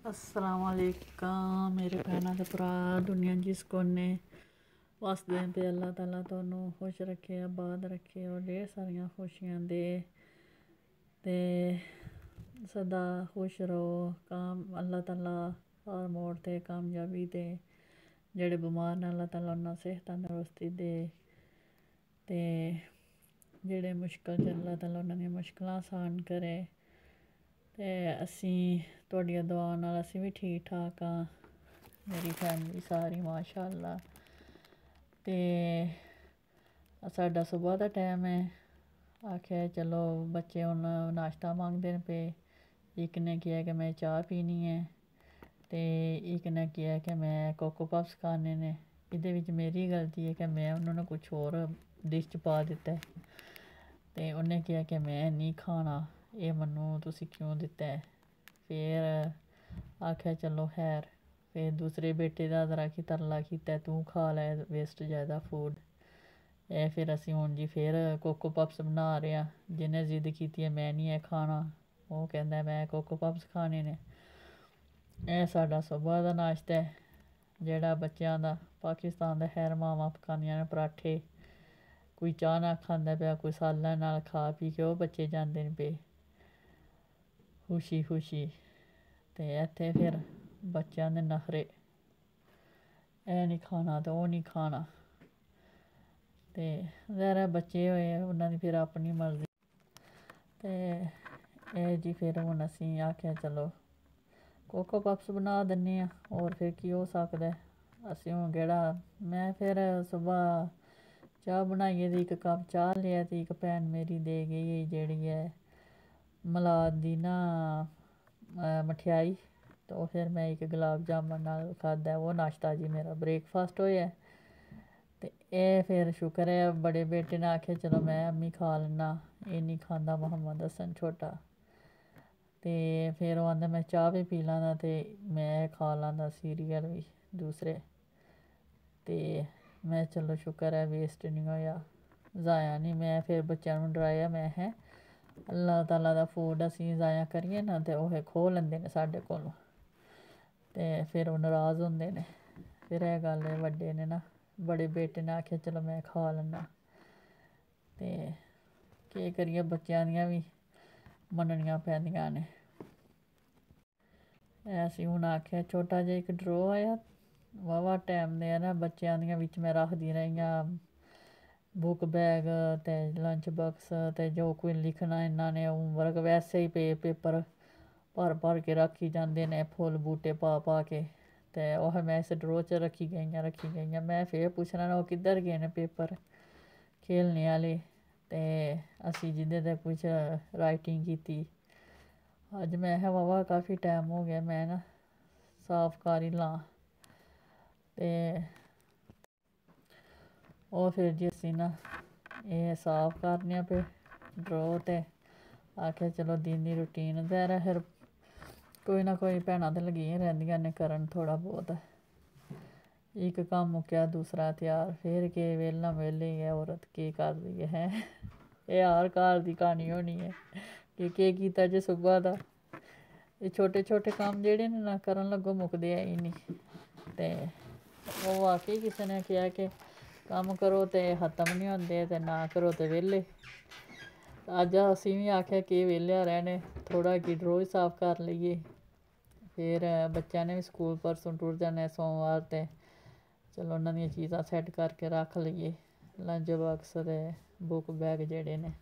अस्सलामुअलैकुम मेरे भैनों ते भरा दुनिया जिस कोने वसदे पे अल्लाह ताला तुहानू खुश रखे आबाद रखे और ढेर सारियां खुशियां दे ते सदा खुश रहो। काम अल्लाह ताला हर मोड़ ते कामयाबी दे। जेह्ड़े बमार न अल्लाह ताला उन्हें सेहत तंदरुस्ती दे ते जेह्ड़े मुश्कल च अल्लाह ताला उन्हां दियां मुश्कलां आसान करे। ते असी तुहाडियां दुआवां नाल असी भी ठीक ठाक हाँ। मेरी फैमिली सारी माशाअल्लाह। ते साडा सुबह दा टैम है। आखेआ चलो बच्चे हुन नाश्ता मंगदे न पे। इक ने किहा कि मैं चाह् पीनी है ते इक ने किहा कि मैं कोको पफ्स खाने ने। एह्दे बिच्च मेरी गलती है कि मैं उन्होंने कुछ होर डिश च पा दित्ता है ते उन्नै किहा कि मैं नहीं खाना एह् मन्नू तुसी क्यों दित्ता है। फिर आखेआ चलो खैर। फिर दूसरे बेटे दा तरला कीता तूं खा लै वेस्ट जाएदा फूड। फिर असी हुन जी फिर कोको पफ्स बना रहे आं। जिन्नै जिद्द कीती मैं नहीं एह् खाना ओह् कहंदा मैं कोको पफ्स खाने ने। एह् साढ़ा सुबह दा नाश्ता ऐ जेह्ड़ा बच्चेआं दा। पाकिस्तान दा खैर मावां पकांदियां न पराठे। कोई चाह् नाल खांदा पिया कोई साल्लै नाल खा पी के ओह् बच्चे जांदे न पे खुशी खुशी। ते इत्थै फिर बच्चेआं दे नखरे एह् निं खाना ते ओह् निं खाना ते ज़ाहिर ऐ बच्चे होए उन्हां दी फिर अपनी मर्जी। ते एह् जी फिर हून असीं आखेआ चलो कोको पफ्स बना दिन्ने आं होर फिर केह् होई सकदा ऐ। असीं हून केह्ड़ा मैं फिर सुबह चाह् बनाइयै ते इक कप चाह् लेआ ते इक भैन मेरी दे गेई जेह्ड़ी ऐ मलाद दी ना मठेआई ते ओह् फिर मैं इक गुलाब जामुन नाल खाद्धा। ओह् नाश्ता जी मेरा ब्रेकफास्ट होएआ। ते एह् फिर शुकर ऐ बड़े बेटे ने आखेआ चलो मैं खा लैन्ना एह् निं खांदा मोहम्मद हसन छोटा। ते फिर ओह् आंदा मैं चाह् बी पी लैना ते मैं खा लैंदा सीरियल बी दूसरे। ते मैं चलो शुकर ऐ वेस्ट निं होएआ ज़ाया निं। मैं फिर बच्चेआं नू डराया महैं अल्लाह ताला दा फूड असीं ज़ाया करिए ना ते ओह् खोह् लैंदे न साड्डे कोलों ते फिर ओह् नराज होंदे न। फिर एह् गल्ल बड्डे ने ना बड़े बेटे ने आखेआ चलो मैं खा लैन्ना ते केह् करिए बच्चेआं दियां बी मन्ननियां पैंदियां न। असीं हून आखेआ छोटा जेहा इक ड्रा आया वावा टैम दे ना बच्चेआं दियां बिच्च मैं रखदी रेहियां बुक बैग ते लंच बॉक्स ते जो कोई लिखना इ'न्ना ने होमवर्क वैसे ही पे पेपर भर के रक्खी जांदे न फुल्ल बूटे पा के ते ओह् मैं इस ड्रो च रक्खी गेइयां। मैं फिर पुच्छना ओह् किद्धर गे न पेपर खेलने आह्ले ते असीं जिंदे ते कुछ राइटिंग कीती। अज्ज महैं वावा काफी टैम हो गेआ मैं ना साफ कर ही लां ते ओह् फिर जी असीं ना एह् साफ करने पे ड्रो ते आखेआ चलो दिन दी रूटीन ज़ाहिर ऐ फिर कोई ना कोई भैनां ते लग्गियां रैंह्दियां न करन थोह्ड़ा बहुत। इक कम्म मुक्केआ दूसरा त्यार फिर केह् बेल्ले गै औरत केह् करदी ऐ हैं। एह् हर घर दी क्हानी होनी ऐ कि केह् कीता जे सुबह दा। एह् छोटे छोटे कम्म जेह्ड़े न ना करन लग्गो मुकदे है ही निं। ते ओह् वाकई किसे ने केहा कि कम्म करो ते खतम निं होंदे ते ना करो ते बेह्ले। अज्ज असीं बी आखेआ केह् बेह्ले रैह्ने थोह्ड़ा कि ड्रो ही साफ कर लेइए। फिर बच्चेआं ने बी स्कूल परसों टुर जाना सोमवार ते चलो उन्हां दियां चीज़ां सैट्ट करके रक्ख लेइए लंच बॉक्स ते बुक बैग जेह्ड़े न।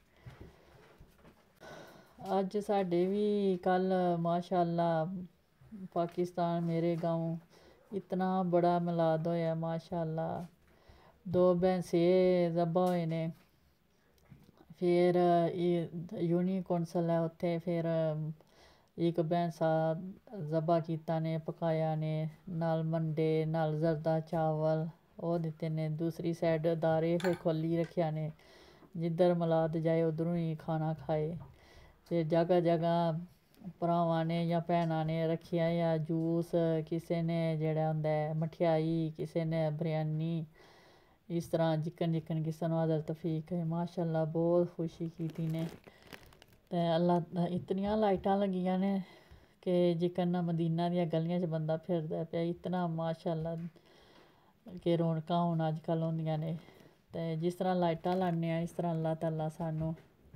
अज्ज साड्डे बी कल माशाअल्लाह पाकिस्तान मेरे गांव इतना बड़ा मिलाद होएआ माशाअल्लाह। 2 भैंसे ज़बह होए ने। फिर यूनियन कौंसल ऐ उत्थै फिर इक भैंसा ज़बह कीता ने पकाया ने नाल मंडे नाल जरदा चावल ओह् दित्ते ने। दूसरी साइड दारे फिर खोल्ली रक्खेआ ने जिद्धर मलाद जाए उद्धरों ही खाना खाए। फिर जगह जगह भ्रावां ने जां भैनां ने रक्खेआ जां जूस किसे ने जेह्ड़ा होंदा ऐ मठेआई किसे ने बिरयानी इस तरह जिक्कन जिक्कन किसे नू हज़रत फीक है माशाअल्लाह बहुत खुशी कीती ने। ते अल्लाह इतनियां लाइटां लग्गियां ने कि जिकन मदीना दियां गलियां च बंदा फिरदा पिया, इतना माशाअल्लाह कि रौनकां हून अजकल होंदियां ने। ते जिस तरह लाइटां लान्ने आं इस तरह अल्लाह ताला सानूं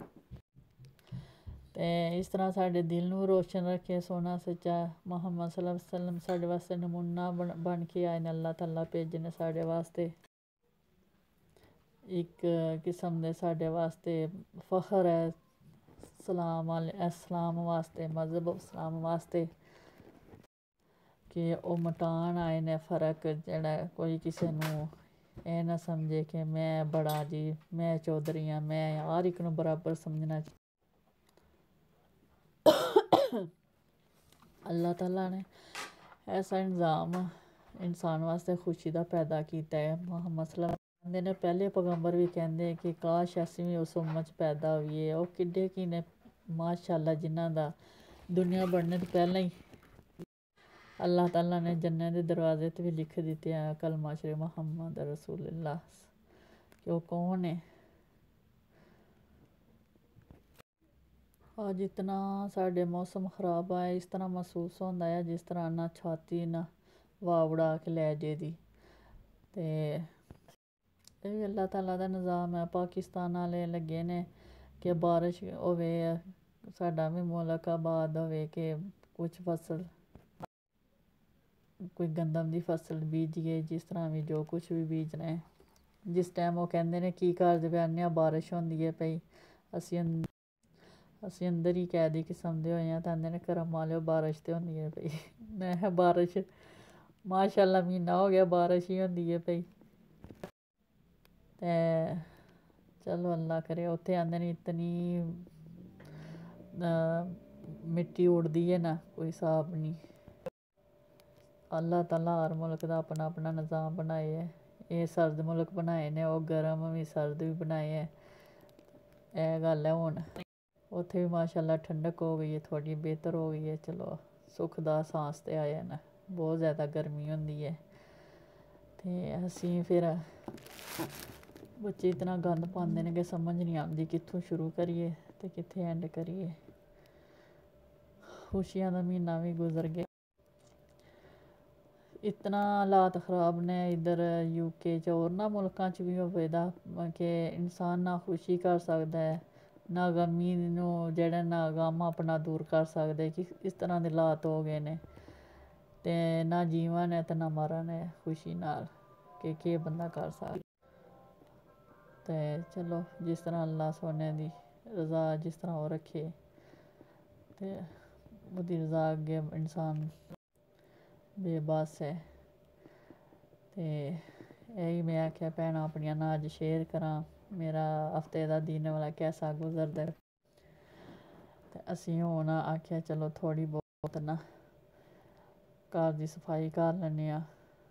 ते इस तरह साढ़े दिल नूं रोशन रखे। सोना सच्चा मुहम्मद सल्लल्लाहु अलैहि वसल्लम साढ़े वास्ते नमूना बन के आए न, अल्लाह ताला भेजे ने साढ़े वास्ते। इक किस्म दे साढ़े वास्ते फखर है इस्लाम वास्ते, मजहब इस्लाम वास्ते कि ओह् मटान आए ने फर्क जेह्ड़ा कोई किसे नूं एह् ना समझे कि मैं बड़ा जी, मैं चौधरी आं, मैं हर इक नूं बराबर समझना। अल्लाह ताला ने ऐसा इंतज़ाम इंसान वास्ते खुशी दा पैदा कीता है। मुहम्मद सल्लल्लाहु अलैहि वसल्लम ने पैह्ले पैगंबर भी कहंदे कि काश असीं बी उस उम्मत च पैदा होइए। ओह् किड्डे की ने माशाअल्लाह, जिन्हां दा दुनिया बनने तो पैह्लें ही अल्लाह ताला ने जन्नत दे दरवाजे ते बी लिखी दित्ते हैं कलमा शरीफ मुहम्मद रसूलुल्लाह कि ओह् कौन ऐ। अज इतना साढ़े मौसम खराब ऐ, इस तरह महसूस होंदा ऐ जिस तरह ना छाती ना हवा उड़ा के लै जेदी। ते एह् बी अल्लाह ताला दा निज़ाम ऐ। पाकिस्तान आह्ले लग्गे ने कि बारिश होवे, साढ़ा बी मुल्क आबाद होवे, कि कुछ फसल कोई गंदम दी फसल बीजिए, जिस तरह बी जो कुछ बी बीजना ऐ। जिस टैम ओह् कहंदे ने की करदे पे आने बारिश होंदी ऐ भई असीं अंदर ही कैदी किस्म दे होए आं, ते आंदे ने करम आह्लेओ बारिश ते होंदी ऐ भई। महैं बारिश माशाअल्लाह म्हीना हो गेआ बारिश ही होंदी ऐ भई। ते चलो अल्लाह करे। उत्थें आंदे ने इतनी मिट्टी उड़दी ऐ ना कोई स्हाब नी। अल्लाह ताला हर मुल्क दा अपना अपना निज़ाम बनाए ऐ। एह् सर्द मुल्क बनाए ने, ओह् गर्म बी सर्द बी बनाए ऐ। एह् गल्ल ऐ हून उत्थें बी माशाअल्लाह ठंडक हो गई ऐ, थोह्ड़ी बेह्तर हो गई ऐ। चलो सुख दा सांस ते आया न, बहुत ज़्यादा गर्मी होंदी ऐ। ते असीं फिर बच्चे इतना गंद पांदे न कि समझ नी आंदी कित्थूं शुरू करिए ते कित्थें एंड करिए। खुशियां दा म्हीना बी गुजर गेआ। इतना हालात ख़राब ने इद्धर यूके च, होरना मुल्कां च बी होवे दा कि इंसान ना खुशी कर सकदा ऐ, ना गमी नूं जेह्ड़ा ना गम अपना दूर कर सकदे कि इस तरह दे हालात हो गए ने। ते ना जीवन ऐ ते ना मरण ऐ खुशी नाल कि केह् बंदा कर सकदा। ते चलो जिस तरह अल्लाह सोने दी रज़ा जिस तरह ओह् रखे, ते ओह्दी रज़ा अग्गें इंसान बेबस ऐ। ते एही में आखेआ भैनां अपनियां नां अज्ज शेयर करां मेरा हफ्ते दा दिन भला कैसा गुजरदा। ते असीं हून आखेआ चलो थोह्ड़ी बहुत ना घर दी सफाई कर लैन्ने आं।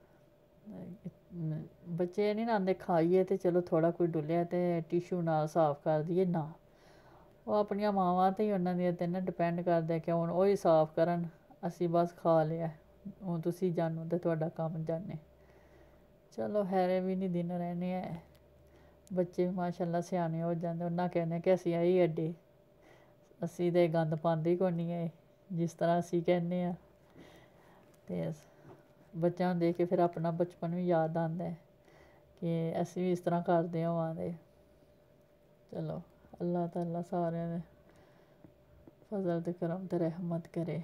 बच्चे एह् नी ना आंदे खाइयै ते चलो थोह्ड़ा कोई डुल्लेआ ते टिशू नाल साफ कर देइए, ना ओह् अपनियां मावां ते उन्ना दियां ते ना डिपैंड करदा कि हून ओही साफ करन, असीं बस खा लेआ हून तुसी जानो ते तुआढ़ा कम्म जाने। चलो खैर बी नी दिन रैह्ने ऐ। बच्चे बी माशाअल्लाह स्याने हो जांदे, उन्ना कहने कि असीं आई अड्डे असीं ते गंद पांदे कोई नी ऐ जिस तरह असीं कहने आं। ते बच्चेआं नूं देख के फिर अपना बचपन बी याद आंदा ऐ कि असीं बी इस तरह करदे होवां ते। चलो अल्लाह ताला सारेआं दे फजल ते करम ते रहमत करे।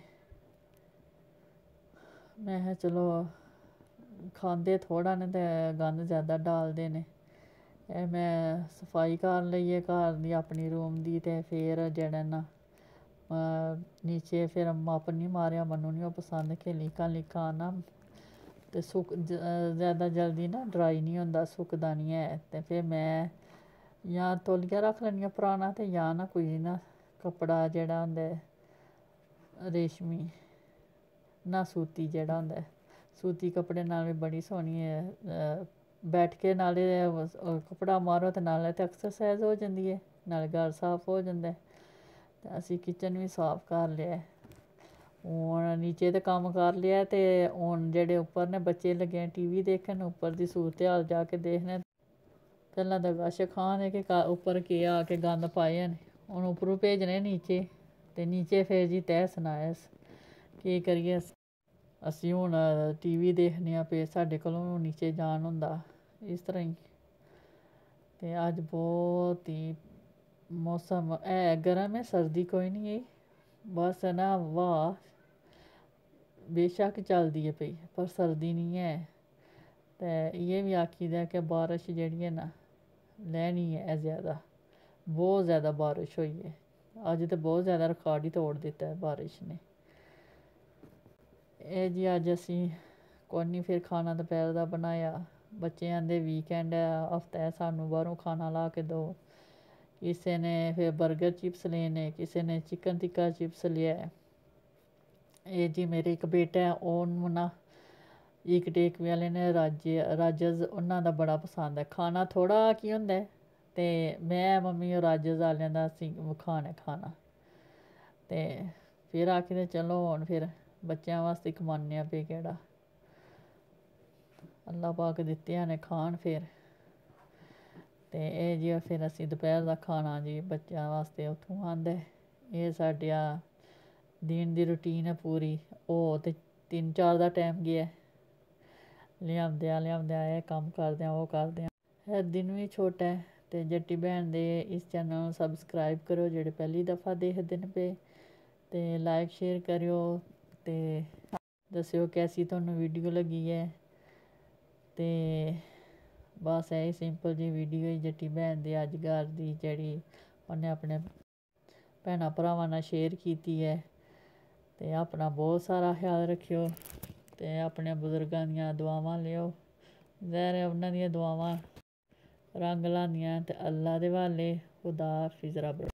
महैं चलो खांदे थोह्ड़ा न ते गंद ज्यादा डालदे ने। एह् मैं सफाई कर लेई ऐ घर दी अपनी रूम दी, ते फिर जेह्ड़ा ना नीचे फिर मप्प नी मारेआ, मैनू नी ओह् पसंद कि लीकां लीकां आना ते ज्यादा जल्दी ना ड्राई नी होंदा, सुकदा नी ऐ। ते फिर मैं जां तौलिया रक्ख लैन्नी आं पराना, ते जां ना कोई ना कपड़ा जेह्ड़ा होंदा ऐ रेशमी ना सूती जेह्ड़ा होंदा ऐ, सूती कपड़े नाल बी बड़ी सोह्नी बैठके नाले कपड़ा मारो ते नाले ते एक्सरसाइज हो जंदी ऐ, नाले घर साफ हो जंदा ऐ। ते असीं किचन बी साफ कर लेआ ऐ। हून नीचे ते कम्म कर लेआ ते हून जेह्ड़े उप्पर न बच्चे लग्गे टी वी दिक्खन, उप्पर दी सूरत हाल जा के देखने। पैह्लें ते गश खान कि उप्पर केह् आ के गंद पाए न, हून उप्परों भेजने नीचे ते नीचे फिर जी तैह्स नैह्स ਕੀ ਕਰੀਏ ਅਸੀਂ ਹੁਣ TV ਦੇਖਦੇ ਹਾਂ ਪਏ, ਸਾਡੇ ਕੋਲੋਂ ਨੀਚੇ ਜਾਣ ਹੁੰਦਾ ਇਸ ਤਰ੍ਹਾਂ ਹੀ। ਅਤੇ ਅੱਜ ਬਹੁਤ ਹੀ ਮੌਸਮ ਹੈ ਗਰਮ ਹੈ, ਸਰਦੀ ਕੋਈ ਨਹੀਂ ਹੈ, ਬਸ ਨਾ ਹਵਾ ਬੇਸ਼ੱਕ ਚੱਲਦੀ ਹੈ ਪਈ ਪਰ ਸਰਦੀ ਨਹੀਂ ਹੈ। ਤੇ ਇਹ ਵੀ ਆਖੀਦਾ ਕਿ ਬਾਰਿਸ਼ ਜਿਹੜੀ ਹੈ ਨਾ ਲੈਣੀ ਹੈ ਜ਼ਿਆਦਾ, ਬਹੁਤ ਜ਼ਿਆਦਾ ਬਾਰਿਸ਼ ਹੋਈ ਹੈ ਅੱਜ, ਤਾਂ ਬਹੁਤ ਜ਼ਿਆਦਾ ਰਿਕਾਰਡ ਹੀ ਤੋੜ ਦਿੱਤਾ ਹੈ ਬਾਰਿਸ਼ ਨੇ। ਇਹ ਜੀ ਅੱਜ ਅਸੀਂ ਕੋਈ ਨਹੀਂ ਫਿਰ ਖਾਣਾ ਦੁਪਹਿਰ ਦਾ ਬਣਾਇਆ। ਬੱਚੇ ਆਂਦੇ ਵੀਕਐਂਡ ਹੈ, ਹਫਤਾ ਹੈ, ਸਾਨੂੰ ਬਾਹਰੋਂ ਖਾਣਾ ਲਾ ਕੇ ਦਿਓ। ਕਿਸੇ ਨੇ ਫਿਰ ਬਰਗਰ ਚਿਪਸ ਲਏ ਨੇ, ਕਿਸੇ ਨੇ ਚਿਕਨ ਟਿੱਕਾ ਚਿਪਸ ਲਿਆ। ਇਹ ਜੀ ਮੇਰੇ ਇੱਕ ਬੇਟਾ ਹੈ, ਉਹਨੂੰ ਨਾ ਇੱਕ ਟੇਕ ਵਾਲੇ ਨੇ ਰਾਜਜ਼ ਉਹਨਾਂ ਦਾ ਬੜਾ ਪਸੰਦ ਹੈ। ਖਾਣਾ ਥੋੜ੍ਹਾ ਕੀ ਹੁੰਦਾ ਅਤੇ ਮੈਂ ਮੰਮੀ ਉਹ ਰਾਜਜ਼ ਵਾਲਿਆਂ ਦਾ ਅਸੀਂ ਖਾਣਾ ਅਤੇ ਫਿਰ ਆਖਦੇ ਚਲੋ ਹੁਣ ਫਿਰ ਬੱਚਿਆਂ ਵਾਸਤੇ ਕਮਾਉਂਦੇ ਹਾਂ ਪਏ ਕਿਹੜਾ ਅੱਲਾ ਪਾਕ ਦਿੱਤਿਆਂ ਨੇ ਖਾਣ ਫਿਰ। ਅਤੇ ਇਹ ਜੀ ਫਿਰ ਅਸੀਂ ਦੁਪਹਿਰ ਦਾ ਖਾਣਾ ਜੀ ਬੱਚਿਆਂ ਵਾਸਤੇ ਉੱਥੋਂ ਆਉਂਦਾ। ਇਹ ਸਾਡਾ ਦਿਨ ਦੀ ਰੂਟੀਨ ਹੈ ਪੂਰੀ। ਉਹ ਤਾਂ 3-4 ਦਾ ਟਾਈਮ ਗਿਆ ਲਿਆਉਂਦਿਆਂ ਇਹ ਕੰਮ ਕਰਦਿਆਂ ਉਹ ਕਰਦਿਆਂ। ਇਹ ਦਿਨ ਵੀ ਛੋਟਾ ਅਤੇ ਜੱਟੀ ਭੈਣ ਦੇ ਇਸ ਚੈਨਲ ਨੂੰ ਸਬਸਕ੍ਰਾਈਬ ਕਰੋ ਜਿਹੜੇ ਪਹਿਲੀ ਦਫਾ ਦੇਖਦੇ ਨੇ ਪਏ, ਅਤੇ ਲਾਈਕ ਸ਼ੇਅਰ ਕਰਿਓ ਅਤੇ ਦੱਸਿਓ ਕੈਸੀ ਤੁਹਾਨੂੰ ਵੀਡੀਓ ਲੱਗੀ ਹੈ। ਅਤੇ ਬਸ ਇਹ ਸਿੰਪਲ ਜਿਹੀ ਵੀਡੀਓ ਹੀ ਜੱਟੀ ਭੈਣ ਦੀ ਅੱਜ ਘਰ ਦੀ ਜਿਹੜੀ ਉਹਨੇ ਆਪਣੇ ਭੈਣਾਂ ਭਰਾਵਾਂ ਨਾਲ ਸ਼ੇਅਰ ਕੀਤੀ ਹੈ। ਅਤੇ ਆਪਣਾ ਬਹੁਤ ਸਾਰਾ ਖਿਆਲ ਰੱਖਿਓ ਅਤੇ ਆਪਣੇ ਬਜ਼ੁਰਗਾਂ ਦੀਆਂ ਦੁਆਵਾਂ ਲਿਓ। ਜ਼ਹਿਰ ਉਹਨਾਂ ਦੀਆਂ ਦੁਆਵਾਂ ਰੰਗ ਲਾਉਂਦੀਆਂ ਅਤੇ ਅੱਲਾ ਦੇ ਵਾਲੇ ਖੁਦਾ ਹਾਫਿਜ਼ ਰੱਬ।